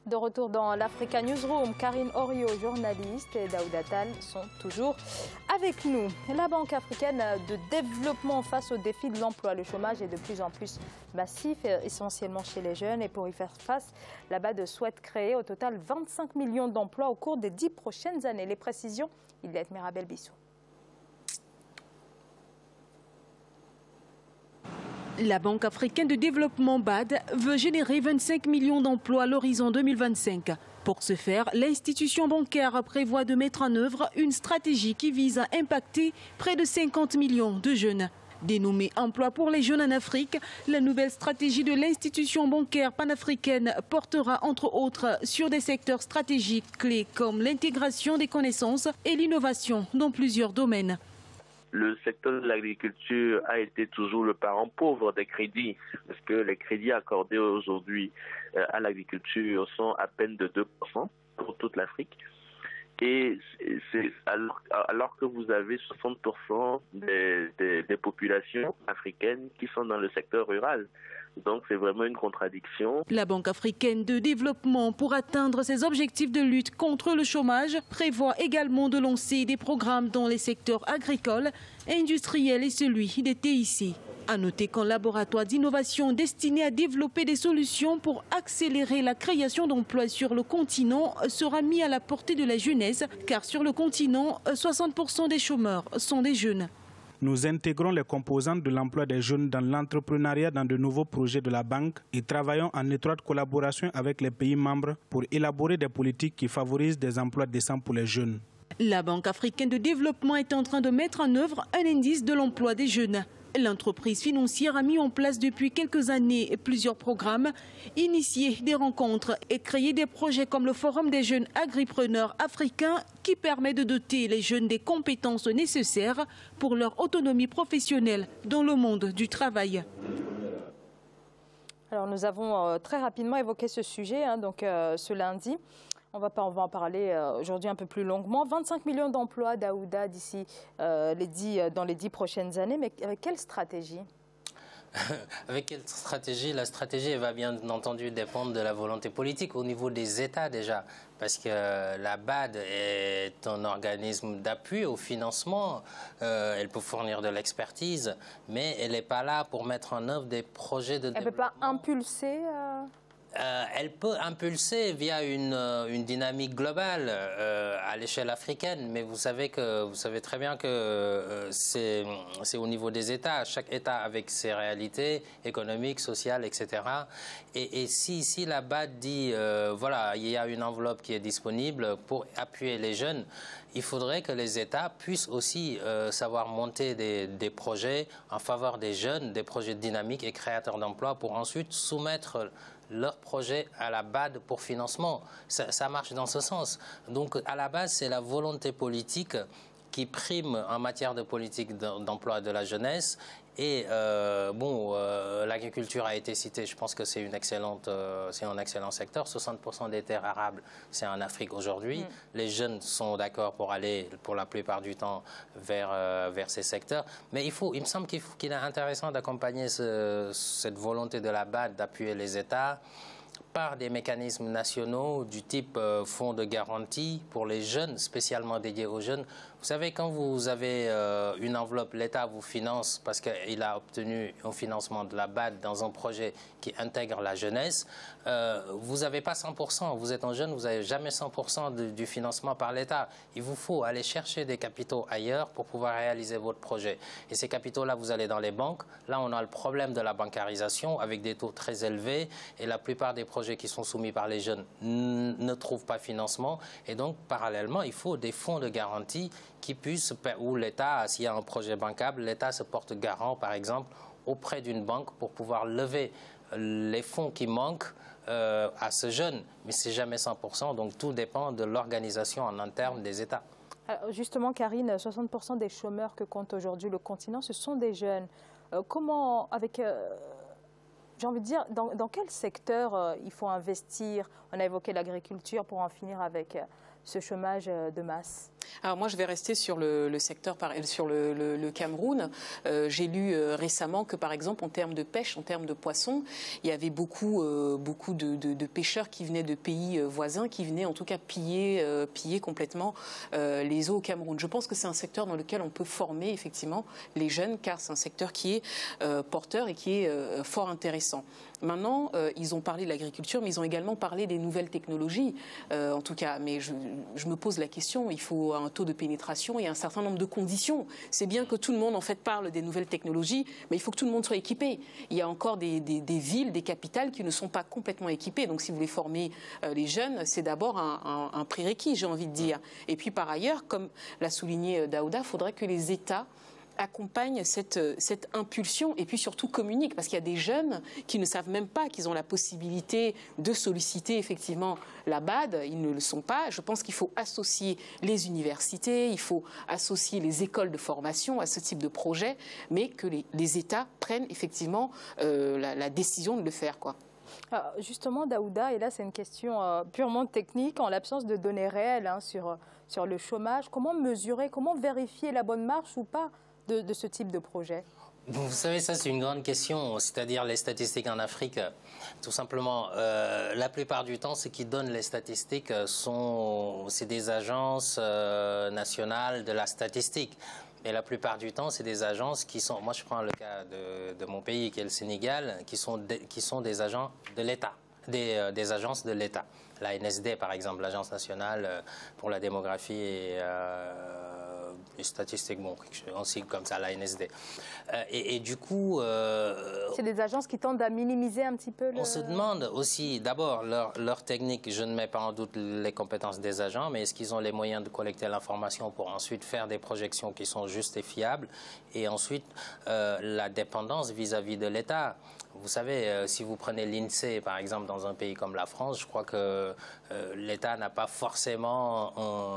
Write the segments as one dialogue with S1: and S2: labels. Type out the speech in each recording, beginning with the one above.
S1: De retour dans l'Africa Newsroom, Karine Orio, journaliste, et Daoud Attal sont toujours avec nous. La Banque africaine de développement face au défi de l'emploi. Le chômage est de plus en plus massif, essentiellement chez les jeunes. Et pour y faire face, la BAD souhaite créer au total 25 millions d'emplois au cours des 10 prochaines années. Les précisions, il y a Mirabel Bissou.
S2: La Banque africaine de développement BAD veut générer 25 millions d'emplois à l'horizon 2025. Pour ce faire, l'institution bancaire prévoit de mettre en œuvre une stratégie qui vise à impacter près de 50 millions de jeunes. Dénommée Emploi pour les jeunes en Afrique, la nouvelle stratégie de l'institution bancaire panafricaine portera entre autres sur des secteurs stratégiques clés comme l'intégration des connaissances et l'innovation dans plusieurs domaines.
S3: Le secteur de l'agriculture a été toujours le parent pauvre des crédits, parce que les crédits accordés aujourd'hui à l'agriculture sont à peine de 2% pour toute l'Afrique. Et c'est alors que vous avez 60% des populations africaines qui sont dans le secteur rural. Donc c'est vraiment une contradiction.
S2: La Banque africaine de développement, pour atteindre ses objectifs de lutte contre le chômage, prévoit également de lancer des programmes dans les secteurs agricoles, industriels et celui des TIC. À noter qu'un laboratoire d'innovation destiné à développer des solutions pour accélérer la création d'emplois sur le continent sera mis à la portée de la jeunesse, car sur le continent, 60% des chômeurs sont des jeunes.
S4: Nous intégrons les composantes de l'emploi des jeunes dans l'entrepreneuriat dans de nouveaux projets de la banque et travaillons en étroite collaboration avec les pays membres pour élaborer des politiques qui favorisent des emplois décents pour les jeunes.
S2: La Banque africaine de développement est en train de mettre en œuvre un indice de l'emploi des jeunes. L'entreprise financière a mis en place depuis quelques années plusieurs programmes, initié des rencontres et créé des projets comme le Forum des jeunes agripreneurs africains qui permet de doter les jeunes des compétences nécessaires pour leur autonomie professionnelle dans le monde du travail.
S1: Alors nous avons très rapidement évoqué ce sujet ce lundi. On va en parler aujourd'hui un peu plus longuement. 25 millions d'emplois, Daouda, d'ici dans les 10 prochaines années. Mais avec quelle stratégie?
S5: Avec quelle stratégie? La stratégie elle va bien entendu dépendre de la volonté politique au niveau des États déjà. Parce que la BAD est un organisme d'appui au financement. Elle peut fournir de l'expertise, mais elle n'est pas là pour mettre en œuvre des projets de développement.
S1: Elle ne peut pas impulser
S5: elle peut impulser via une dynamique globale à l'échelle africaine, mais vous savez très bien que c'est au niveau des États, chaque État avec ses réalités économiques, sociales, etc. Et si la BAD dit, voilà, il y a une enveloppe qui est disponible pour appuyer les jeunes, il faudrait que les États puissent aussi savoir monter des projets en faveur des jeunes, des projets dynamiques et créateurs d'emplois pour ensuite soumettre leur projet à la BAD pour financement. Ça marche dans ce sens. Donc à la base, c'est la volonté politique qui prime en matière de politique d'emploi de la jeunesse. Et l'agriculture a été citée, je pense que c'est un excellent secteur. 60% des terres arables, c'est en Afrique aujourd'hui. Les jeunes sont d'accord pour aller, pour la plupart du temps, vers ces secteurs. Mais il me semble qu'il est intéressant d'accompagner cette volonté de la BAD d'appuyer les États par des mécanismes nationaux du type fonds de garantie pour les jeunes, spécialement dédiés aux jeunes. Vous savez, quand vous avez une enveloppe, l'État vous finance parce qu'il a obtenu un financement de la BAD dans un projet qui intègre la jeunesse. Vous n'avez pas 100%, vous êtes un jeune, vous n'avez jamais 100% du financement par l'État. Il vous faut aller chercher des capitaux ailleurs pour pouvoir réaliser votre projet. Et ces capitaux-là, vous allez dans les banques. Là, on a le problème de la bancarisation avec des taux très élevés et la plupart des projets qui sont soumis par les jeunes ne trouvent pas financement. Et donc, parallèlement, il faut des fonds de garantie qui puissent, où l'État, s'il y a un projet bancable, l'État se porte garant, par exemple, auprès d'une banque pour pouvoir lever les fonds qui manquent à ce jeune. Mais c'est jamais 100%, donc tout dépend de l'organisation en interne des États.
S1: Alors justement, Karine, 60% des chômeurs que compte aujourd'hui le continent, ce sont des jeunes. Comment, j'ai envie de dire, dans quel secteur il faut investir? On a évoqué l'agriculture pour en finir avec ce chômage de masse.
S6: Alors moi, je vais rester sur le secteur, sur le Cameroun. J'ai lu récemment que, par exemple, en termes de pêche, en termes de poissons, il y avait beaucoup de pêcheurs qui venaient de pays voisins, qui venaient en tout cas piller complètement les eaux au Cameroun. Je pense que c'est un secteur dans lequel on peut former effectivement les jeunes, car c'est un secteur qui est porteur et qui est fort intéressant. Maintenant, ils ont parlé de l'agriculture, mais ils ont également parlé des nouvelles technologies, en tout cas. Mais je me pose la question, il faut un taux de pénétration et un certain nombre de conditions. C'est bien que tout le monde, en fait, parle des nouvelles technologies, mais il faut que tout le monde soit équipé. Il y a encore des villes, des capitales qui ne sont pas complètement équipées. Donc, si vous voulez former les jeunes, c'est d'abord un prérequis, j'ai envie de dire. Et puis, par ailleurs, comme l'a souligné Daouda, il faudrait que les États accompagne cette impulsion et puis surtout communique, parce qu'il y a des jeunes qui ne savent même pas qu'ils ont la possibilité de solliciter effectivement la BAD, ils ne le sont pas. Je pense qu'il faut associer les universités, il faut associer les écoles de formation à ce type de projet, mais que les États prennent effectivement la décision de le faire, quoi.
S1: Alors justement, Daouda, et là c'est une question purement technique, en l'absence de données réelles sur le chômage, comment mesurer, comment vérifier la bonne marche ou pas de ce type de projet?
S5: Vous savez, ça c'est une grande question, c'est-à-dire les statistiques en Afrique. Tout simplement, la plupart du temps, ce qui donne les statistiques, c'est des agences nationales de la statistique. Et la plupart du temps, c'est des agences qui sont, moi je prends le cas de mon pays qui est le Sénégal, qui sont des agents de l'État, des agences de l'État. La NSD par exemple, l'Agence nationale pour la démographie et les statistiques, bon, on signe comme ça, la NSD. Et du coup...
S1: c'est des agences qui tendent à minimiser un petit peu le...
S5: On se demande aussi, d'abord, leur technique, je ne mets pas en doute les compétences des agents, mais est-ce qu'ils ont les moyens de collecter l'information pour ensuite faire des projections qui sont justes et fiables? Et ensuite, la dépendance vis-à-vis de l'État. Vous savez, si vous prenez l'INSEE, par exemple, dans un pays comme la France, je crois que l'État n'a pas forcément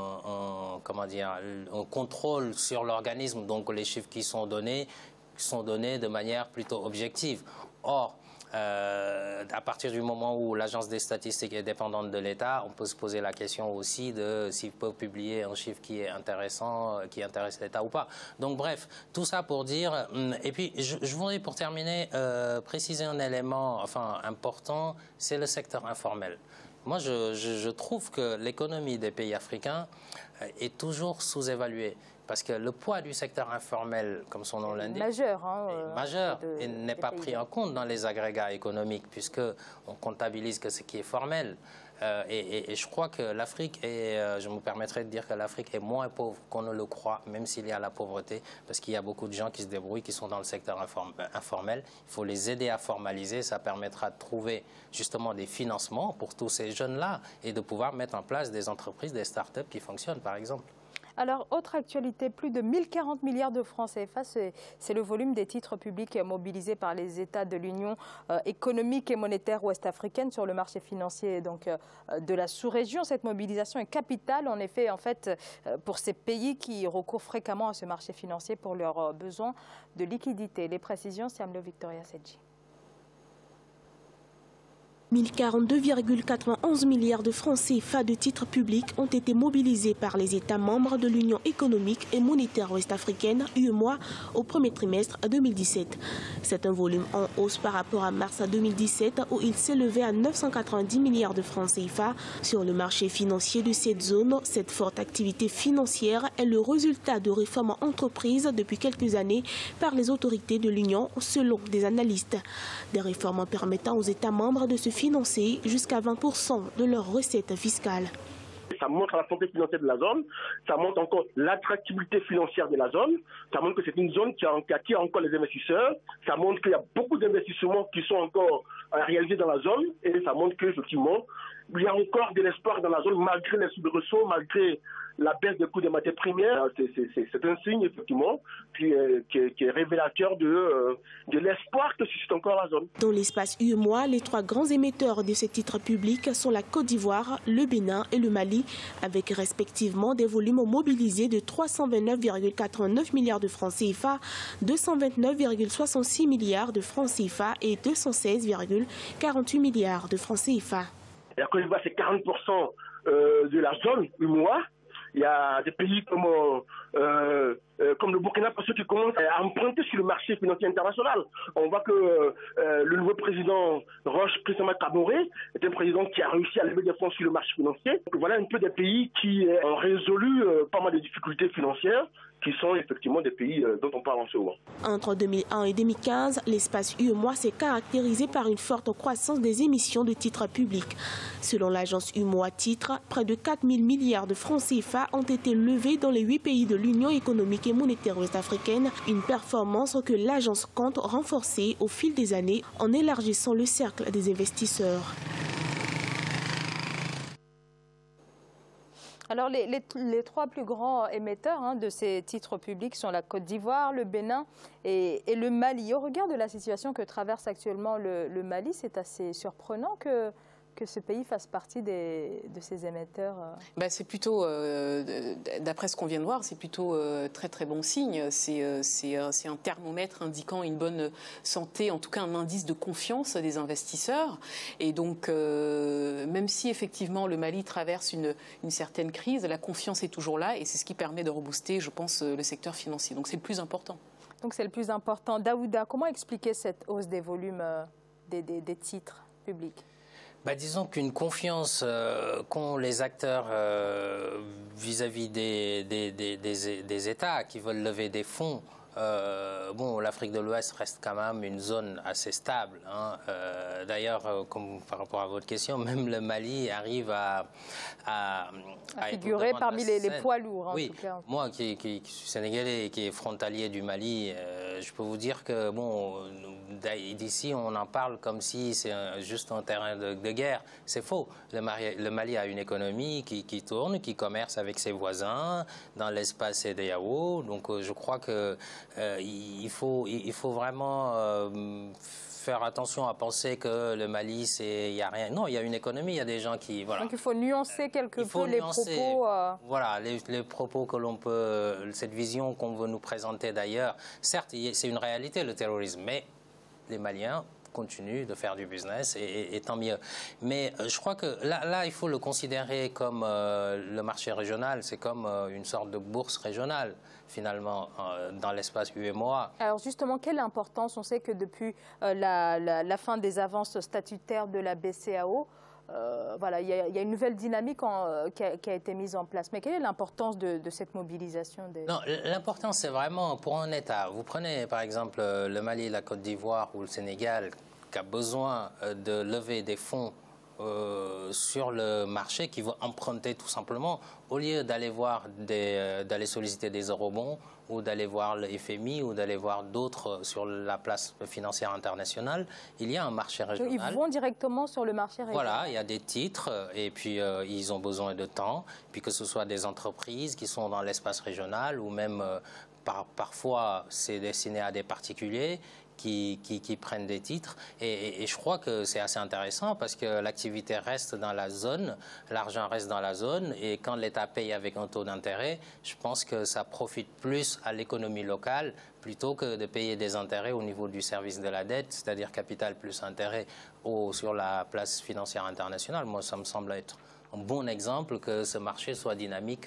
S5: un contrôle sur l'organisme. Donc, les chiffres qui sont donnés de manière plutôt objective. Or, à partir du moment où l'agence des statistiques est dépendante de l'État, on peut se poser la question aussi de s'il peut publier un chiffre qui est intéressant, qui intéresse l'État ou pas. Donc bref, tout ça pour dire... Et puis, je voudrais pour terminer préciser un élément important, c'est le secteur informel. Moi, je trouve que l'économie des pays africains est toujours sous-évaluée. Parce que le poids du secteur informel, comme son nom l'indique, est majeur et n'est pas pris en compte dans les agrégats économiques, puisqu'on comptabilise que ce qui est formel. Et je crois que l'Afrique je me permettrai de dire que l'Afrique est moins pauvre qu'on ne le croit, même s'il y a la pauvreté, parce qu'il y a beaucoup de gens qui se débrouillent, qui sont dans le secteur informel. Il faut les aider à formaliser, ça permettra de trouver justement des financements pour tous ces jeunes-là et de pouvoir mettre en place des entreprises, des start-up qui fonctionnent, par exemple.
S1: Alors, autre actualité, plus de 1040 milliards de francs CFA, c'est le volume des titres publics mobilisés par les États de l'Union économique et monétaire ouest-africaine sur le marché financier donc, de la sous-région. Cette mobilisation est capitale, en effet, pour ces pays qui recourent fréquemment à ce marché financier pour leurs besoins de liquidité. Les précisions, Siamlo Victoria Sedji.
S7: 1042,91 milliards de francs CFA de titres publics ont été mobilisés par les États membres de l'Union économique et monétaire ouest-africaine, UEMOA, au premier trimestre 2017. C'est un volume en hausse par rapport à mars 2017 où il s'élevait à 990 milliards de francs CFA. Sur le marché financier de cette zone, cette forte activité financière est le résultat de réformes entreprises depuis quelques années par les autorités de l'Union, selon des analystes. Des réformes permettant aux États membres de se financer jusqu'à 20% de leurs recettes fiscales.
S8: Ça montre la santé financière de la zone, ça montre encore l'attractivité financière de la zone, ça montre que c'est une zone qui attire encore les investisseurs, ça montre qu'il y a beaucoup d'investissements qui sont encore réalisés dans la zone et ça montre qu'effectivement, il y a encore de l'espoir dans la zone malgré les soubresauts, malgré la baisse des coûts des matières premières. C'est un signe effectivement qui est révélateur de l'espoir que suscite encore la zone.
S7: Dans l'espace UEMOA, les trois grands émetteurs de ces titres publics sont la Côte d'Ivoire, le Bénin et le Mali, avec respectivement des volumes mobilisés de 329,89 milliards de francs CFA, 229,66 milliards de francs CFA et 216,48 milliards de francs CFA.
S8: La Côte d'Ivoire, c'est 40% de la zone UEMOA. Il y a des pays comme le Burkina Faso qui commencent à emprunter sur le marché financier international. On voit que le nouveau président Roch Christophe Kaboré est un président qui a réussi à lever des fonds sur le marché financier. Donc, voilà un peu des pays qui ont résolu pas mal de difficultés financières, qui sont effectivement des pays dont on parle en ce moment.
S7: Entre 2001 et 2015, l'espace UEMOA s'est caractérisé par une forte croissance des émissions de titres publics. Selon l'agence UEMOA Titres, près de 4 000 milliards de francs CFA ont été levés dans les 8 pays de l'Union économique et monétaire ouest-africaine, une performance que l'agence compte renforcer au fil des années en élargissant le cercle des investisseurs.
S1: Alors, les trois plus grands émetteurs de ces titres publics sont la Côte d'Ivoire, le Bénin et le Mali. Au regard de la situation que traverse actuellement le Mali, c'est assez surprenant que ce pays fasse partie de ces émetteurs.
S6: C'est plutôt, d'après ce qu'on vient de voir, c'est plutôt très très bon signe. C'est un thermomètre indiquant une bonne santé, en tout cas un indice de confiance des investisseurs. Et donc, même si effectivement le Mali traverse une certaine crise, la confiance est toujours là et c'est ce qui permet de rebooster, je pense, le secteur financier. Donc c'est le plus important.
S1: Donc c'est le plus important. Daouda, comment expliquer cette hausse des volumes des titres publics ?
S5: Disons qu'une confiance qu'ont les acteurs vis-à-vis des États qui veulent lever des fonds. L'Afrique de l'Ouest reste quand même une zone assez stable. D'ailleurs, par rapport à votre question, même le Mali arrive à
S1: figurer parmi les poids lourds.
S5: Oui, en tout cas. Moi qui suis sénégalais et qui est frontalier du Mali, je peux vous dire que d'ici on en parle comme si c'est juste un terrain de guerre. C'est faux. Le Mali a une économie qui tourne, qui commerce avec ses voisins dans l'espace CEDEAO. Donc je crois que il faut vraiment faire attention à penser que le Mali, il n'y a rien. Non, il y a une économie, il y a des gens qui... Voilà.
S1: Donc il faut nuancer quelque peu les propos.
S5: Voilà, les propos que l'on peut... Cette vision qu'on veut nous présenter d'ailleurs. Certes, c'est une réalité, le terrorisme, mais les Maliens continuent de faire du business et tant mieux. Mais je crois que là, il faut le considérer comme le marché régional, c'est comme une sorte de bourse régionale, finalement, dans l'espace UEMOA.
S1: Alors justement, quelle importance? On sait que depuis la fin des avances statutaires de la BCEAO, il y a une nouvelle dynamique qui a été mise en place. Mais quelle est l'importance de cette mobilisation
S5: Non, l'importance, c'est vraiment pour un État. Vous prenez, par exemple, le Mali, la Côte d'Ivoire ou le Sénégal, qui a besoin de lever des fonds sur le marché, qui veut emprunter tout simplement, au lieu d'aller d'aller solliciter des eurobonds ou d'aller voir le FMI ou d'aller voir d'autres sur la place financière internationale, il y a un marché régional.
S1: Ils vont directement sur le marché régional.
S5: Voilà, il y a des titres et puis ils ont besoin de temps, puis que ce soit des entreprises qui sont dans l'espace régional ou même parfois c'est destiné à des particuliers qui prennent des titres. Et je crois que c'est assez intéressant parce que l'activité reste dans la zone, l'argent reste dans la zone et quand l'État paye avec un taux d'intérêt, je pense que ça profite plus à l'économie locale plutôt que de payer des intérêts au niveau du service de la dette, c'est-à-dire capital plus intérêt sur la place financière internationale. Moi, ça me semble être un bon exemple que ce marché soit dynamique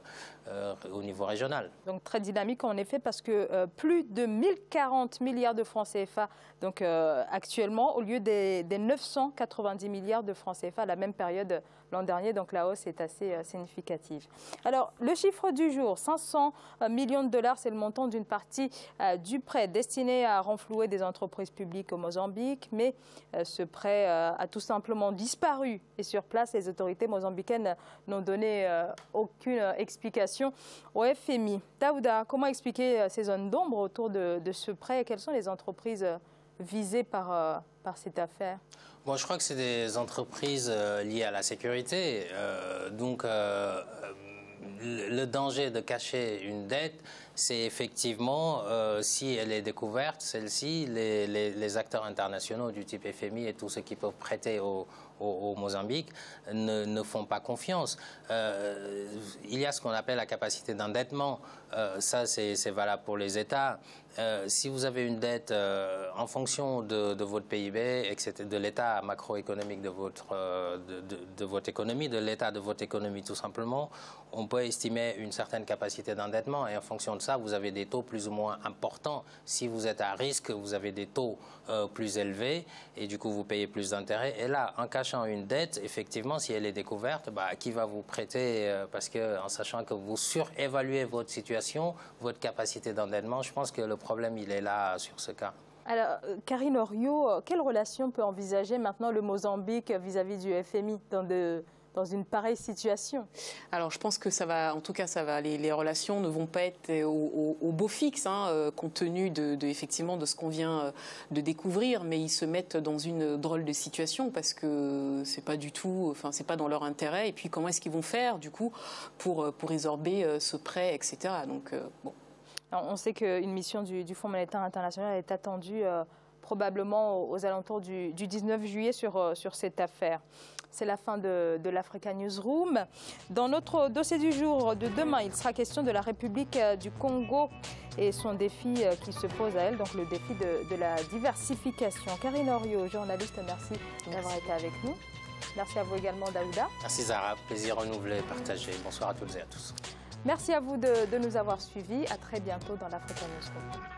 S5: au niveau régional.
S1: Donc très dynamique en effet parce que plus de 1040 milliards de francs CFA donc, actuellement au lieu des 990 milliards de francs CFA à la même période l'an dernier. Donc la hausse est assez significative. Alors le chiffre du jour, 500 millions de dollars, c'est le montant d'une partie du prêt destiné à renflouer des entreprises publiques au Mozambique. Mais ce prêt a tout simplement disparu et sur place les autorités mozambicaines n'ont donné aucune explication au FMI. Daouda, comment expliquer ces zones d'ombre autour de ce prêt et quelles sont les entreprises visées par cette affaire?
S5: Bon, je crois que c'est des entreprises liées à la sécurité. Donc, le danger de cacher une dette, c'est effectivement, si elle est découverte, celle-ci, les acteurs internationaux du type FMI et tous ceux qui peuvent prêter au Mozambique ne font pas confiance. Il y a ce qu'on appelle la capacité d'endettement. Ça, c'est valable pour les États. Si vous avez une dette en fonction de votre PIB, de l'état macroéconomique de votre économie, de l'état de votre économie tout simplement, on peut estimer une certaine capacité d'endettement et en fonction de ça, vous avez des taux plus ou moins importants. Si vous êtes à risque, vous avez des taux plus élevés et du coup vous payez plus d'intérêts. Et là, en cachant une dette, effectivement, si elle est découverte, qui va vous prêter parce que en sachant que vous surévaluez votre situation, votre capacité d'endettement, je pense que le problème, il est là sur ce cas.
S1: Alors, Karine Oriot, quelle relation peut envisager maintenant le Mozambique vis-à-vis du FMI dans une pareille situation?
S6: Alors, je pense que ça va, en tout cas, les relations ne vont pas être au beau fixe, compte tenu effectivement de ce qu'on vient de découvrir, mais ils se mettent dans une drôle de situation parce que c'est pas du tout, enfin, c'est pas dans leur intérêt. Et puis, comment est-ce qu'ils vont faire, du coup, pour résorber ce prêt, etc. Donc, bon.
S1: Alors, on sait qu'une mission du Fonds monétaire international est attendue probablement aux alentours du 19 juillet sur cette affaire. C'est la fin de l'Africa Newsroom. Dans notre dossier du jour de demain, il sera question de la République du Congo et son défi qui se pose à elle, donc le défi de la diversification. Karine Oriot, journaliste, merci d'avoir été avec nous. Merci à vous également, Daouda.
S5: Merci Zara, plaisir renouvelé, partagé. Bonsoir à toutes et à tous.
S1: Merci à vous de nous avoir suivis. À très bientôt dans l'Africa Newsroom.